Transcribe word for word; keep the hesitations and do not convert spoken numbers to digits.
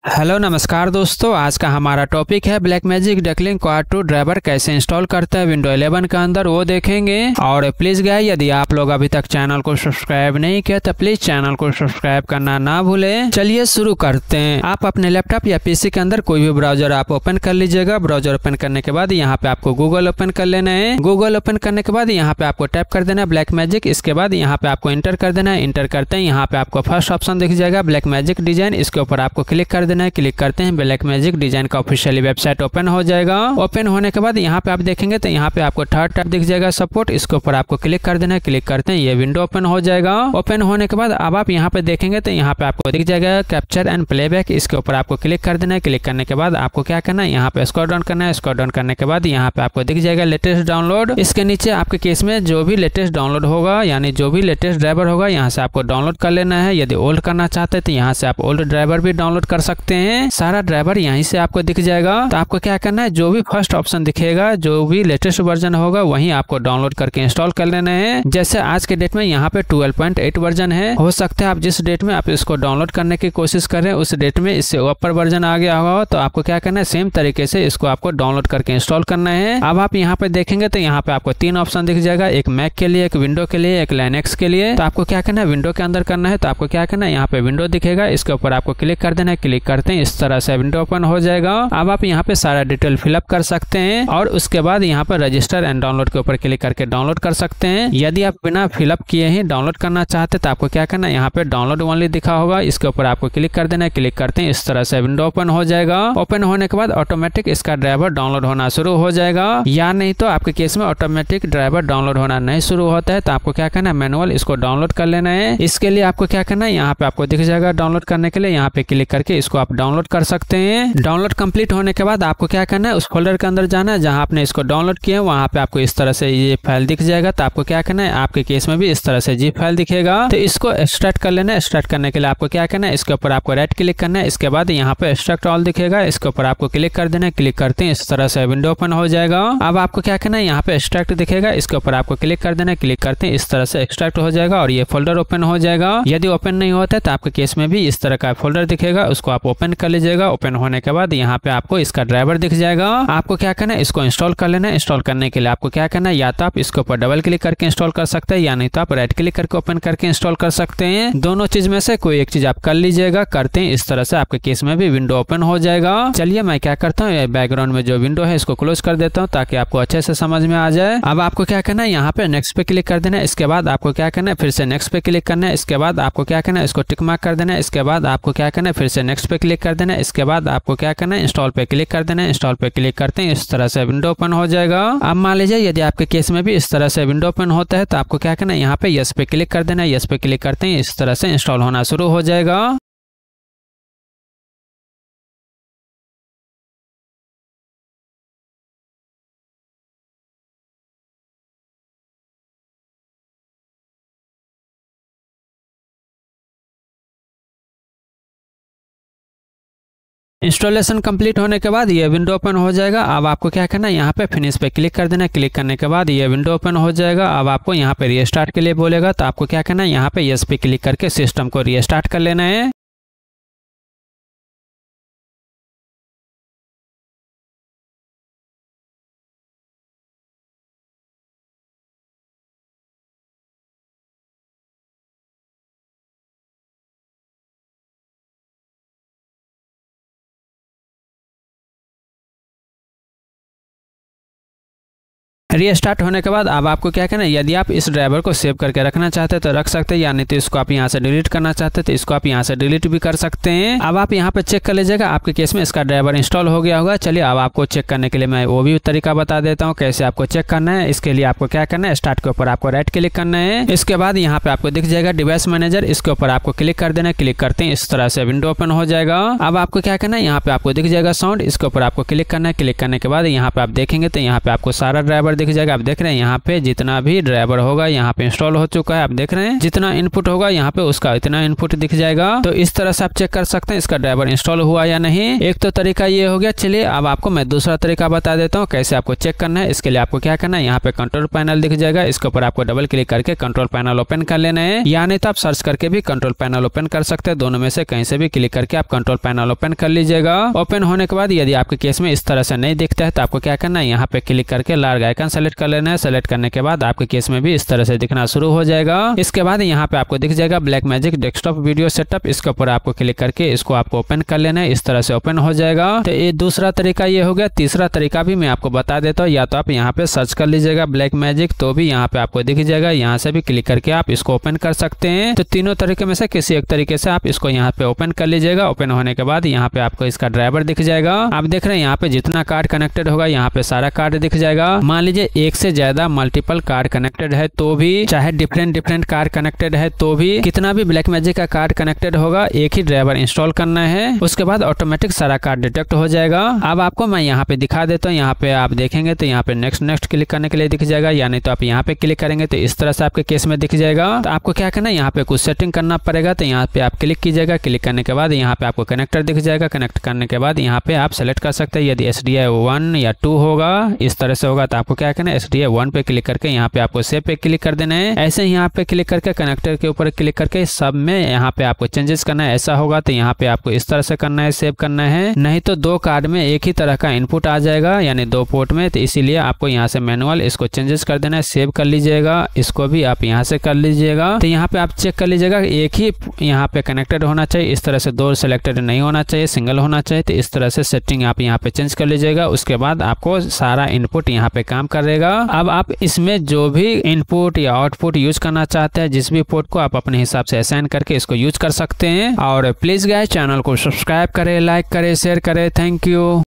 Hello नमस्कार दोस्तों, आज का हमारा टॉपिक है Blackmagic DeckLink quad two driver कैसे इंस्टॉल करते हैं विंडो इलेवन के अंदर, वो देखेंगे। और प्लीज गाइस, यदि आप लोग अभी तक चैनल को सब्सक्राइब नहीं किया तो प्लीज चैनल को सब्सक्राइब करना ना भूलें। चलिए शुरू करते हैं। आप अपने लैपटॉप या पीसी के अंदर कोई भी ब्राउजर आप ओपन कर लीजिएगा। ब्राउजर ओपन करने के बाद यहाँ पे आपको गूगल ओपन कर लेना है। गूगल ओपन करने के बाद यहाँ पे आपको टाइप कर देना है ब्लैकमैजिक। इसके बाद यहाँ पे आपको इंटर कर देना है। इंटर करते हैं यहाँ पे आपको फर्स्ट ऑप्शन दिख जाएगा ब्लैकमैजिक डिजाइन। इसके ऊपर आपको क्लिक कर देना है। क्लिक करते हैं, ब्लैकमैजिक डिजाइन का ऑफिशियली वेबसाइट ओपन हो जाएगा। ओपन होने के बाद यहाँ पे आप देखेंगे तो यहाँ पे आपको थर्ड टैब दिख जाएगा सपोर्ट। इसके ऊपर आपको क्लिक कर देना है। क्लिक करते हैं, ये विंडो ओपन हो जाएगा। ओपन होने के बाद अब आप यहाँ पे देखेंगे तो यहाँ पे आपको दिख जाएगा कैप्चर एंड प्लेबैक। इसके ऊपर आपको क्लिक कर देना है। क्लिक करने के बाद आपको क्या करना है, यहाँ पे स्क्रॉल डाउन करना है। स्क्रॉल डाउन करने के बाद यहाँ पे आपको दिख जाएगा लेटेस्ट डाउनलोड। इसके नीचे आपके केस में जो भी लेटेस्ट डाउनलोड होगा, यानी जो भी लेटेस्ट ड्राइवर होगा, यहाँ से आपको डाउनलोड कर लेना है। यदि ओल्ड करना चाहते हैं तो यहाँ से आप ओल्ड ड्राइवर भी डाउनलोड कर सकते हैं। सारा ड्राइवर यहीं से आपको दिख जाएगा। तो आपको क्या करना है, जो भी फर्स्ट ऑप्शन दिखेगा, जो भी लेटेस्ट वर्जन होगा, वहीं आपको डाउनलोड करके इंस्टॉल कर लेना है। जैसे आज के डेट में यहाँ पे ट्वेल्व पॉइंट एट वर्जन है, हो सकता है आप जिस डेट में आप इसको डाउनलोड करने की कोशिश करें उस डेट में इससे ऊपर वर्जन आ गया होगा। तो आपको क्या करना है, सेम तरीके से इसको आपको डाउनलोड करके इंस्टॉल करना है। अब आप यहाँ पे देखेंगे तो यहाँ पे आपको तीन ऑप्शन दिख जाएगा, एक मैक के लिए, एक विंडो के लिए, एक लाइनक्स के लिए। तो आपको क्या करना है, विंडो के अंदर करना है। तो आपको क्या करना है, यहाँ पे विंडो दिखेगा, इसके ऊपर आपको क्लिक कर देना है। क्लिक करते हैं, इस तरह से विंडो ओपन हो जाएगा। अब आप यहाँ पे सारा डिटेल फिलअप कर सकते हैं और उसके बाद यहाँ पर रजिस्टर एंड डाउनलोड के ऊपर क्लिक करके डाउनलोड कर सकते हैं। यदि आप बिना फिलअप किए ही डाउनलोड करना चाहते तो आपको क्या करना है, यहाँ पे डाउनलोड ओनली दिखा होगा, इसके ऊपर आपको क्लिक कर देना है। क्लिक करते हैं, इस तरह से विंडो ओपन हो जाएगा। ओपन होने के बाद ऑटोमेटिक इसका ड्राइवर डाउनलोड होना शुरू हो जाएगा। या नहीं तो आपके केस में ऑटोमेटिक ड्राइवर डाउनलोड होना नहीं शुरू होता है तो आपको क्या करना है, मैनुअल इसको डाउनलोड कर लेना है। इसके लिए आपको क्या करना है, यहाँ पे आपको दिख जाएगा डाउनलोड करने के लिए, यहाँ पे क्लिक करके इसको आप डाउनलोड कर सकते हैं। डाउनलोड कंप्लीट होने के बाद आपको क्या करना है, उस फोल्डर के अंदर जाना है जहां आपने इसको डाउनलोड किया है, वहां पे आपको इस तरह से ये फाइल दिख जाएगा। तो आपको क्या करना है, आपके केस में भी इस तरह से जीप फाइल दिखेगा। तो इसको एक्सट्रैक्ट कर लेना है। एक्सट्रैक्ट करने के लिए आपको क्या करना है, इसके ऊपर आपको राइट क्लिक करना है। इसके बाद यहाँ पे एक्सट्रैक्ट ऑल दिखेगा, इसके ऊपर आपको क्लिक कर देना है। क्लिक करते हैं, इस तरह से विंडो ओपन हो जाएगा। अब आपको क्या करना है, यहाँ पे एक्सट्रैक्ट दिखेगा, इसके ऊपर आपको क्लिक कर देना है। क्लिक करते हैं, इस तरह से एक्सट्रैक्ट हो जाएगा और ये फोल्डर ओपन हो जाएगा। यदि ओपन नहीं होता है तो आपके केस में भी इस तरह का फोल्डर दिखेगा, उसको आप ओपन कर लीजिएगा। ओपन होने के बाद यहाँ पे आपको इसका ड्राइवर दिख जाएगा। आपको क्या करना है, इसको इंस्टॉल कर लेना है। इंस्टॉल करने के लिए आपको क्या करना है, या तो आप इसके ऊपर डबल क्लिक करके इंस्टॉल कर सकते हैं, या नहीं तो आप राइट क्लिक करके ओपन करके इंस्टॉल कर सकते हैं। दोनों चीज में से कोई एक चीज आप कर लीजिएगा। करते हैं, इस तरह से आपके केस में भी विंडो ओपन हो जाएगा। चलिए मैं क्या करता हूँ, बैकग्राउंड में जो विंडो है इसको क्लोज कर देता हूँ ताकि आपको अच्छे से समझ में आ जाए। अब आपको क्या करना है, यहाँ पे नेक्स्ट पे क्लिक कर देना है। इसके बाद आपको क्या करना है, फिर से नेक्स्ट पे क्लिक करना है। इसके बाद आपको क्या करना है, इसको टिक मार्क कर देना है। इसके बाद आपको क्या करना है, फिर से नेक्स्ट पे क्लिक कर देना है। इसके बाद आपको क्या करना है, इंस्टॉल पे क्लिक कर देना है। इंस्टॉल पे क्लिक करते हैं, इस तरह से विंडो ओपन हो जाएगा। अब मान लीजिए यदि आपके केस में भी इस तरह से विंडो ओपन होता है तो आपको क्या करना है, यहाँ पे यस पे क्लिक कर देना है। यस पे क्लिक करते हैं, इस तरह से इंस्टॉल होना शुरू हो जाएगा। इंस्टॉलेशन कंप्लीट होने के बाद ये विंडो ओपन हो जाएगा। अब आपको क्या करना है, यहाँ पे फिनिश पे क्लिक कर देना है। क्लिक करने के बाद ये विंडो ओपन हो जाएगा। अब आपको यहाँ पे रीस्टार्ट के लिए बोलेगा तो आपको क्या करना है, यहाँ पे यस पे क्लिक करके सिस्टम को रीस्टार्ट कर लेना है। रीस्टार्ट होने के बाद अब आपको क्या करना है, यदि आप इस ड्राइवर को सेव करके रखना चाहते हैं तो रख सकते हैं, या नहीं तो इसको आप यहाँ से डिलीट करना चाहते हैं तो इसको आप यहाँ से डिलीट भी कर सकते हैं। अब आप यहाँ पे चेक कर लीजिएगा, आपके केस में इसका ड्राइवर इंस्टॉल हो गया होगा। चलिए अब आपको चेक करने के लिए मैं वो भी तरीका बता देता हूँ कैसे आपको चेक करना है। इसके लिए आपको क्या करना है, स्टार्ट के ऊपर आपको राइट क्लिक करना है। इसके बाद यहाँ पे आपको दिख जाएगा डिवाइस मैनेजर, इसके ऊपर आपको क्लिक कर देना है। क्लिक करते हैं, इस तरह से विंडो ओपन हो जाएगा। अब आपको क्या करना है, यहाँ पे आपको दिख जाएगा साउंड, इसके ऊपर आपको क्लिक करना है। क्लिक करने के बाद यहाँ पे आप देखेंगे तो यहाँ पे आपको सारा ड्राइवर दिख जाएगा। आप देख रहे हैं यहाँ पे जितना भी ड्राइवर होगा यहाँ पे इंस्टॉल हो चुका है। आप देख रहे हैं जितना इनपुट होगा यहाँ पे उसका इतना इनपुट दिख जाएगा। तो इस तरह से आप चेक कर सकते हैं इसका ड्राइवर इंस्टॉल हुआ या नहीं। एक तो तरीका ये हो गया। चलिए अब आपको मैं दूसरा तरीका बता देता हूँ कैसे आपको चेक करना है। इसके लिए आपको क्या करना है, यहाँ पे कंट्रोल पैनल दिख जाएगा, इसके ऊपर आपको डबल क्लिक करके कंट्रोल पैनल ओपन कर लेना है, या नहीं तो आप सर्च करके भी कंट्रोल पैनल ओपन कर सकते हैं। दोनों में से कहीं से भी क्लिक करके आप कंट्रोल पैनल ओपन कर लीजिएगा। ओपन होने के बाद यदि आपके केस में इस तरह से नहीं दिखता है तो आपको क्या करना है, यहाँ पे क्लिक करके लार्ज आइकन सेलेक्ट कर लेना है। सेलेक्ट करने के बाद आपके केस में भी इस तरह से दिखना शुरू हो जाएगा। इसके बाद यहाँ पे आपको दिख जाएगा ब्लैकमैजिक डेस्कटॉप वीडियो सेटअप, इसके ऊपर आपको क्लिक करके इसको आपको ओपन कर लेना है। इस तरह से ओपन हो जाएगा। तो ये दूसरा तरीका ये हो गया। तीसरा तरीका भी मैं आपको बता देता हूँ। या तो आप यहाँ पे सर्च कर लीजिएगा ब्लैकमैजिक, तो भी यहाँ पे आपको दिख जाएगा। यहाँ से भी क्लिक करके आप इसको ओपन कर सकते हैं। तो तीनों तरीके में से किसी एक तरीके से आप इसको यहाँ पे ओपन कर लीजिएगा। ओपन होने के बाद यहाँ पे आपको इसका ड्राइवर दिख जाएगा। आप देख रहे हैं यहाँ पे जितना कार्ड कनेक्टेड होगा यहाँ पे सारा कार्ड दिख जाएगा। मान लीजिए एक से ज्यादा मल्टीपल कार्ड कनेक्टेड है तो भी, चाहे डिफरेंट डिफरेंट कार्ड कनेक्टेड है तो भी, कितना भी ब्लैकमैजिक का कार्ड कनेक्टेड होगा एक ही ड्राइवर इंस्टॉल करना है। उसके बाद ऑटोमेटिक सारा कार्ड डिटेक्ट हो जाएगा। अब आपको मैं यहाँ पे दिखा देता हूँ। यहाँ पे आप देखेंगे तो यहाँ पे नेक्स्ट नेक्स्ट क्लिक करने के लिए दिख जाएगा, या नहीं तो आप यहाँ पे क्लिक करेंगे तो इस तरह से आपके केस में दिख जाएगा। तो आपको क्या करना है, यहाँ पे कुछ सेटिंग करना पड़ेगा। तो यहाँ पे आप क्लिक कीजिएगा। क्लिक करने के बाद यहाँ पे आपको कनेक्टर दिख जाएगा। कनेक्ट करने के बाद यहाँ पे आप सेलेक्ट कर सकते हैं। यदि एस डी आई वन या टू होगा, इस तरह से होगा, तो आपको क्या करना है, एस डी आई वन पे क्लिक करके यहाँ पे आपको सेव पे क्लिक कर देना है। ऐसे ही यहाँ पे क्लिक करके कनेक्टर के ऊपर क्लिक करके सब में यहाँ पे आपको चेंजेस करना है। ऐसा होगा तो यहाँ पे आपको इस तरह से करना है, सेव करना है। नहीं तो दो कार्ड में एक ही तरह का इनपुट आ जाएगा, यानी दो पोर्ट में। तो इसीलिए आपको यहाँ से मैनुअल इसको चेंजेस कर देना है, सेव कर लीजिएगा। इसको भी आप यहाँ से कर लीजिएगा। तो यहाँ पे आप चेक कर लीजिएगा एक ही यहाँ पे कनेक्टेड होना चाहिए। इस तरह से दो सिलेक्टेड नहीं होना चाहिए, सिंगल होना चाहिए। तो इस तरह से सेटिंग आप यहाँ पे चेंज कर लीजिएगा। उसके बाद आपको सारा इनपुट यहाँ पे काम करेगा। अब आप इसमें जो भी इनपुट या आउटपुट यूज करना चाहते हैं, जिस भी पोर्ट को, आप अपने हिसाब से असाइन करके इसको यूज कर सकते हैं। और प्लीज गाइस चैनल को सब्सक्राइब करें, लाइक करें, शेयर करें। Thank you.